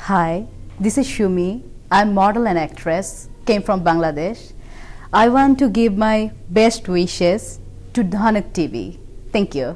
Hi, this is Shumi. I'm model and actress, came from Bangladesh. I want to give my best wishes to Dhanak TV. Thank you.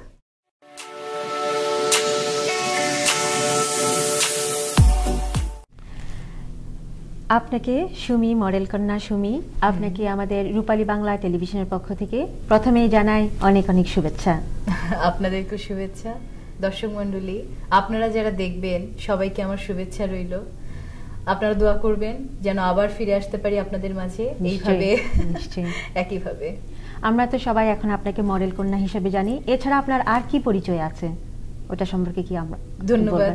আপনাকে Sumi model কন্যা সুমি আপনাকে আমাদের রূপালী বাংলা টেলিভিশনের পক্ষ থেকে প্রথমেই জানাই অনেক অনেক শুভেচ্ছা। আপনাদেরকে শুভেচ্ছা। দর্শক মণ্ডলী, আপনারা যারা দেখবেন সবাইকে আমার শুভেচ্ছা রইল। আপনারা দোয়া করবেন যেন আবার ফিরে আসতে পারি আপনাদের মাঝে এইভাবে, নিশ্চয়ই একইভাবে। আমরা তো সবাই এখন আপনাকে মডেল কন্যা হিসেবে জানি, এছাড়া আপনার আর কি পরিচয় আছে ওটা সম্পর্কে কি আমরা? ধন্যবাদ।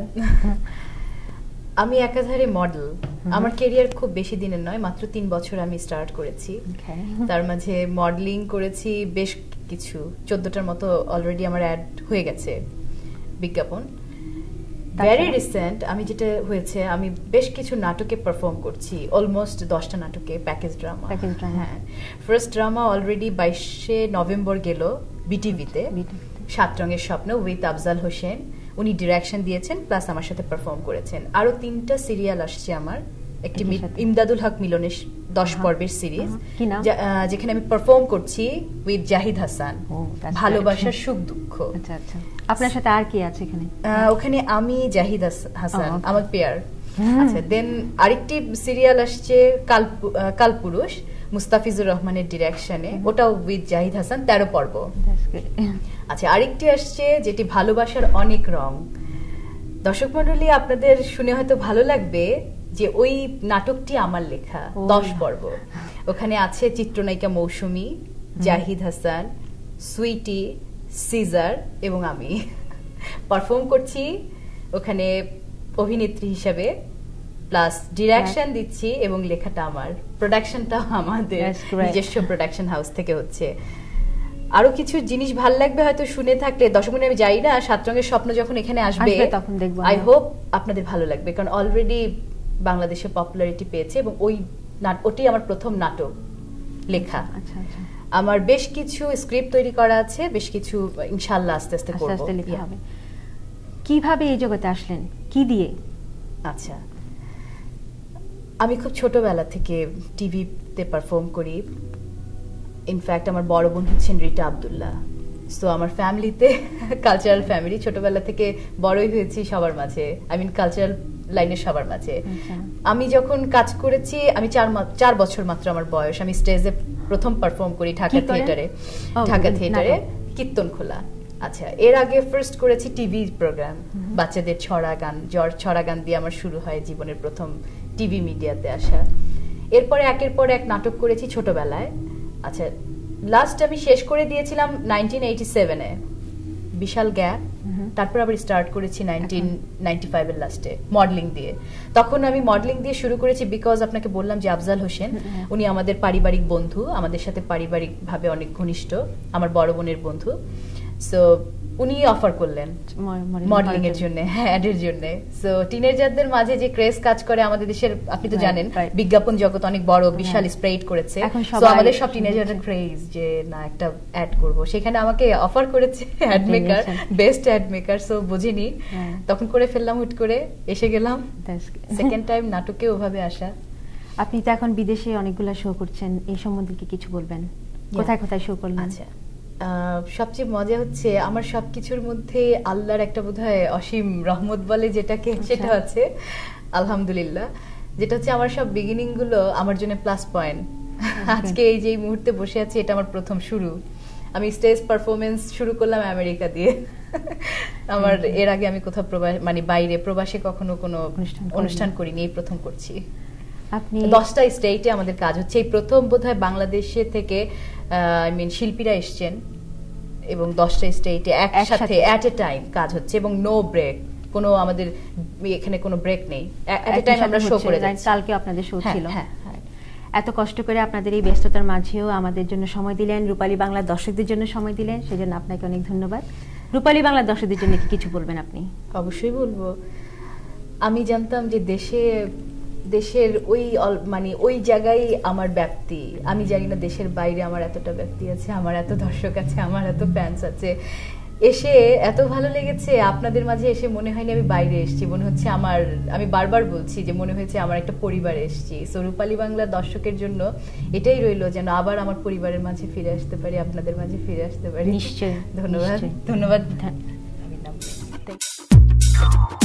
আমি একাধারে মডেল। আমার ক্যারিয়ার খুব বেশি দিনের নয়, মাত্র 3 বছর আমি স্টার্ট করেছি। তার মাঝে মডেলিং করেছি বেশ কিছু, 14টার মতো অলরেডি আমার অ্যাড হয়ে গেছে, বিজ্ঞাপন। ভেরি রিসেন্ট আমি যেটা হয়েছে, আমি বেশ কিছু নাটকে পারফর্ম করছি, অলমোস্ট 10টা নাটকে, প্যাকেজ ড্রামা। হ্যাঁ, ফার্স্ট ড্রামা অলরেডি 22শে নভেম্বর গেল বিটিভিতে, 7 রঙের স্বপ্ন উইথ আফজাল হোসেন। উনি ডিরেকশন দিয়েছেন, প্লাস আমার সাথে পারফর্ম করেছেন। আরো 3টা সিরিয়াল আসছে আমার, একটি ইমদাদুল হক মিলনের 10 পর্বের সিরিজ, যেখানে আমি পারফর্ম করছি উইথ জাহিদ হাসান, ভালোবাসার সুখ দুঃখ। আচ্ছা আচ্ছা, আপনার সাথে আর কি আছে এখানে? ওখানে আমি জাহিদ হাসান আমার পেয়ার। আচ্ছা, দেন আরেকটি সিরিয়াল আসছে কালপুরুষ, মুস্তাফিজুর রহমানের ডিরেকশনে, ওটাও উইথ জাহিদ হাসান, 13 পর্ব। আচ্ছা, আরেকটি আসছে যেটি ভালোবাসার অনেক রং। দর্শক মন্ডলী, আপনাদের শুনে হয়তো ভালো লাগবে যে ওই নাটকটি আমার লেখা, 10 পর্ব। ওখানে আছে চিত্রনায়িকা মৌসুমী, জাহিদ হাসান, সুইটি, সিজার এবং আমি পারফর্ম করছি ওখানে অভিনেত্রী হিসেবে, প্লাস ডিরেকশন দিচ্ছি এবং লেখাটা আমার, প্রোডাকশনটাও আমাদের নিজস্ব প্রোডাকশন হাউস থেকে হচ্ছে। আরো কিছু জিনিস ভাল লাগবে হয়তো শুনে থাকলে। দর্শক মণ্ডলী, আমি যাই না 7 রঙের স্বপ্ন যখন এখানে আসবে তখন দেখবো, আই হোপ আপনাদের ভালো লাগবে, কারণ অলরেডি বাংলাদেশে পপুলারিটি পেয়েছে এবং ওটি আমার প্রথম নাটক লেখা। আচ্ছা আচ্ছা, আমার বেশ কিছু স্ক্রিপ্ট তৈরি করা আছে, বেশ কিছু ইনশাআল্লাহ আস্তে আস্তে করব। কিভাবে এই জগতে আসলেন, কি দিয়ে? আচ্ছা, আমি খুব ছোটবেলা থেকে টিভিতে পারফর্ম করি। ইনফ্যাক্ট আমার বড় বোন হচ্ছেন রিটা আব্দুল্লাহ। সো আমার ফ্যামিলিতে কালচারাল ফ্যামিলি, ছোটবেলা থেকে বড়ই হয়েছি সবার মাঝে, আই মিন কালচারাল লাইনের সবার মাঝে। আমি যখন কাজ করেছি, আমি 4 বছর মাত্র আমার বয়স, আমি স্টেজে প্রথম পারফর্ম করি ঢাকা থিয়েটারে কীর্তন খোলা। আচ্ছা, এর আগে ফার্স্ট করেছি টিভি প্রোগ্রাম, বাচ্চাদের ছড়া গান দিয়ে আমার শুরু হয় জীবনের প্রথম টিভি মিডিয়াতে আসা। এরপরে একের পর এক নাটক করেছি ছোটবেলায়। আচ্ছা, লাস্ট আমি শেষ করে দিয়েছিলাম 1987-এ, বিশাল গ্যাপ। তারপর আবার স্টার্ট করেছি 1995 এর লাস্টে মডেলিং দিয়ে। তখন আমি মডেলিং দিয়ে শুরু করেছি বিকজ আপনাকে বললাম যে আফজাল হোসেন, উনি আমাদের পারিবারিক বন্ধু, আমাদের সাথে পারিবারিক ভাবে অনেক ঘনিষ্ঠ, আমার বড় বোনের বন্ধু। সো উনি অফার করলেন মডেলিং এর জন্য, অ্যাডের জন্য। সো টিনেজারদের মাঝে যে ক্রেজ কাজ করে আমাদের দেশের, আপনি তো জানেন বিজ্ঞাপন জগৎ অনেক বড়, বিশাল স্প্রেড করেছে। সো আমাদের সব টিনেজারদের ক্রেজ যে না একটা অ্যাড করব, সেখানে আমাকে অফার করেছে ad maker, best ad maker. So বুঝিনি, তখন করে ফেললাম, হুট করে এসে গেলাম। সেকেন্ড টাইম নাটকে ওভাবে আসা। আপনি তো এখন বিদেশে অনেকগুলো শো করছেন, এই সম্বন্ধে কি কিছু বলবেন? কোথায় কোথায় শো করলেন? আচ্ছা, সবচেয়ে মজা হচ্ছে আমার সবকিছুর মধ্যে আল্লাহর একটা বোধহয় অসীম রহমত বলে যেটাকে, সেটা আছে আলহামদুলিল্লাহ। যেটা হচ্ছে আমার সব বিগিনিং গুলো আমার জন্য প্লাস পয়েন্ট। আজকে এই যে মুহূর্তে বসে আছি, এটা আমার প্রথম শুরু। আমি স্টেজ পারফরমেন্স শুরু করলাম আমেরিকা দিয়ে। আমার এর আগে আমি কোথাও মানে বাইরে প্রবাসে কখনো কোনো অনুষ্ঠান করিনি, এই প্রথম করছি। আপনি 10টা স্টেটে আমাদের কাজ হচ্ছে, এই প্রথম বোধহয় বাংলাদেশে থেকে আই মিন শিল্পীরা এসছেন এবং 10টা স্টেটে একসাথে এট এ টাইম কাজ হচ্ছে এবং নো ব্রেক, কোনো আমাদের এখানে কোনো ব্রেক নেই, এট এ টাইম আমরা শো করে যাচ্ছি। কালকে আপনাদের শো ছিল। এত কষ্ট করে আপনাদের এই ব্যস্ততার মাঝেও আমাদের জন্য সময় দিলেন, রূপালী বাংলার দর্শকদের জন্য সময় দিলেন, সেজন্য আপনাকে অনেক ধন্যবাদ। রূপালী বাংলার দর্শকদের জন্য কি কিছু বলবেন আপনি? অবশ্যই বলবো। আমি জানতাম যে দেশের মানে ওই জায়গায় আমার ব্যাপ্তি, আমি জানি না দেশের বাইরে আমার এতটা ব্যাপ্তি আছে, আমার এত দর্শক আছে, আমার এত ফ্যান্স আছে। এসে এত ভালো লেগেছে, আপনাদের মাঝে এসে মনে হয়নি আমি বাইরে এসেছি, মনে হচ্ছে আমি বারবার বলছি যে মনে হয়েছে আমার একটা পরিবারে এসেছি। সো রূপালী বাংলার দর্শকের জন্য এটাই রইলো যেন আবার আমার পরিবারের মাঝে ফিরে আসতে পারি, আপনাদের মাঝে ফিরে আসতে পারি। নিশ্চয়ই, ধন্যবাদ। নিশ্চয়ই। ধন্যবাদ। ধন্যবাদ। আমি নাম